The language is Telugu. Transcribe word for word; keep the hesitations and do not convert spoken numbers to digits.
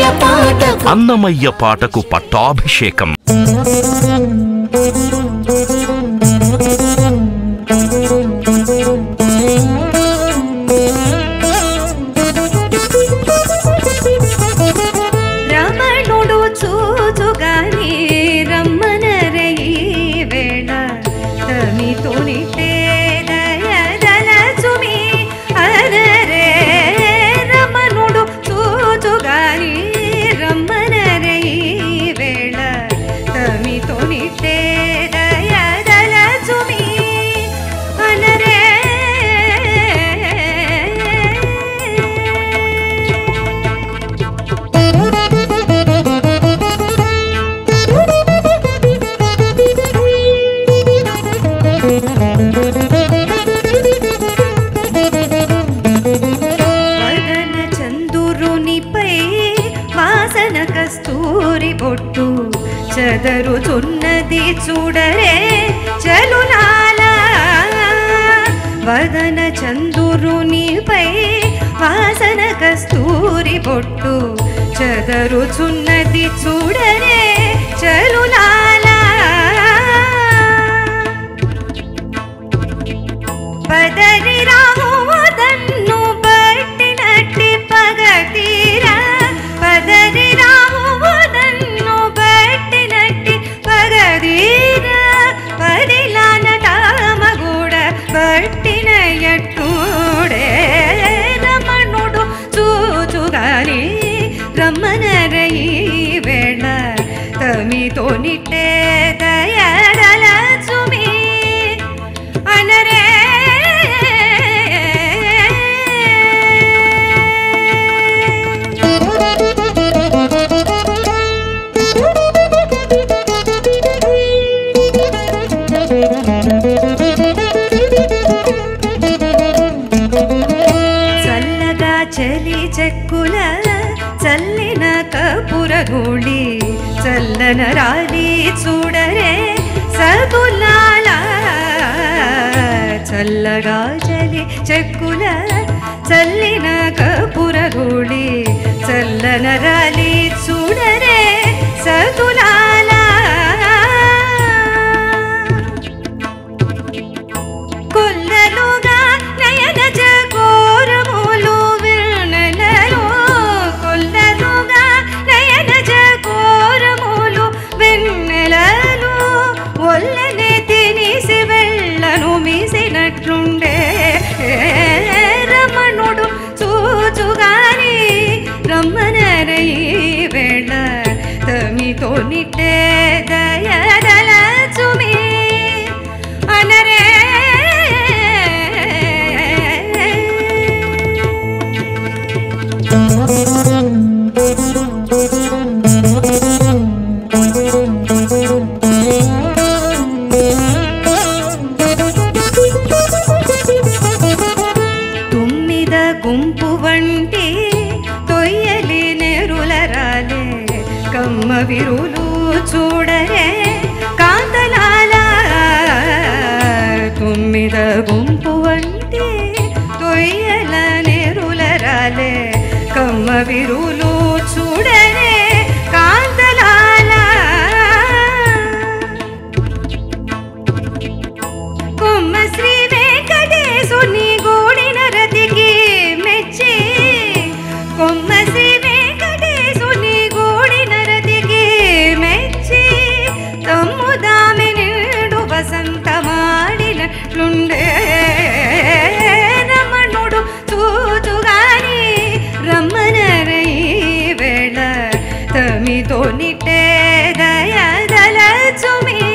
పాటకు అన్నమయ్య పాటకు పట్టాభిషేకం. రమణుడు చూచుగాని రమ్మనరే ఈ వేళ తమితోనిటే దయదలచుమి అనరే. రమణుడు చూచుగాని రమ్మనరే ఈ వేళ తమితోనిటే దయదలచుమి అనరే. వదన చందురునిపై వాసన కస్తూరి బొట్టు చెదరుచున్నది చూడరే చలులాల. వదన చందురునిపై వాసన కస్తూరి బొట్టు చెదరుచున్నది చూడరే చలులాల. పదరి రాహువదన్ను బట్టినట్టి పగతీరా. పదరి రాహువదన్ను బట్టినట్టి పగతీరా. పదిలాన తామగూడ బట్టిన ఎట్టుడే. రమణుడు చూచుగాని రమ్మనరే ఈ వేళ తమితోనిటే దయదలచుమి అనరే. చల్లగా చలి చెక్కుల చల్లిన కపురగూళి చల్లన రాలి చూడరే సగులాల. చల్లగా చలి చెక్కుల చల్లిన కపురగూళి చల్లన రాలి చూడరే సగులాల. కొల్లలుగా నయన జగోరములు వెన్నెలలో. కొల్లలుగా నయన జగోరములు వెన్నెలలో. ఒల్లనే తినిసి వెళ్ళను మీసినట్లుండే. రమణుడు చూచుగాని రమ్మనరే ఈ వేళ తమితోనిటే దయదలచుమి అనరే. తుమ్మిద గుంపు వంటి తొయ్యలి నెరుల రాలే కమ్మ విరులు చూడరే కాంతలాల. తుమ్మిద గుంపు వంటి తొయ్యల నెరుల రాలే కమ్మ విరులు చూడరే కాంతలాల. కొమ్మ శ్రీ వెంకటేశుని గూడిన రతికి మెచ్చి. కొమ్మ శ్రీ వెంకటేశుని గూడిన రతికి మెచ్చి. తమ్ముదామె నిండు వసంతమాడినట్లుండే. రమణుడు చూచుగాని రమ్మనరే ఈ వేళ తమితోనిటే దయదలచుమి